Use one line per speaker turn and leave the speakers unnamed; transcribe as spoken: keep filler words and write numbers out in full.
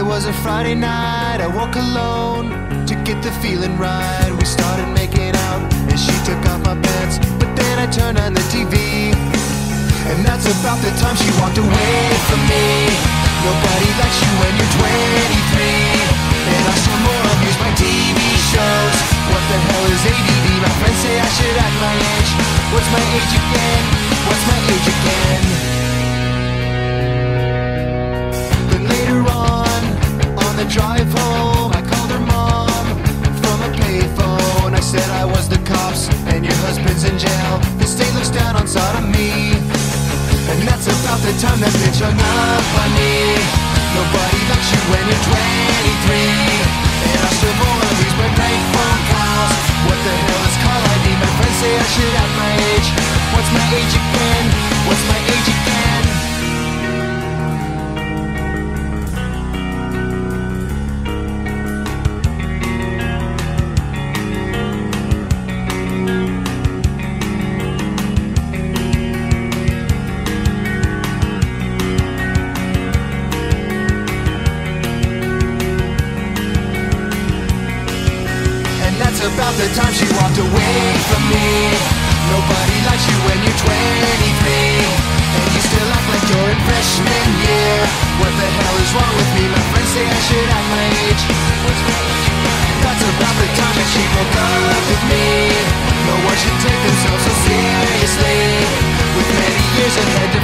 It was a Friday night, I woke alone to get the feeling right. We started making out and she took off my pants, but then I turned on the T V, and that's about the time she walked away from me. Nobody likes you when you're twenty-three, and I still more abuse my T V shows. What the hell is A D D? My friends say I should act my age. What's my age again? What's my age again? Then later on, on the drive home, I called her mom from a payphone. I said I was the cops and your husband's in jail. The state looks down on sodomy, and that's about the time that bitch hung up on me. Nobody likes you when you're twenty-three, and I still more abuse my prank phone calls. What the hell is call I D? My friends say I should act my age. What's my age again? What's my age again? About the time she walked away from me. Nobody likes you when you're twenty-three, and you still act like you're in freshman year. What the hell is wrong with me? My friends say I should act my age. That's about the time that she broke up with me. No one should take themselves so seriously, with many years ahead to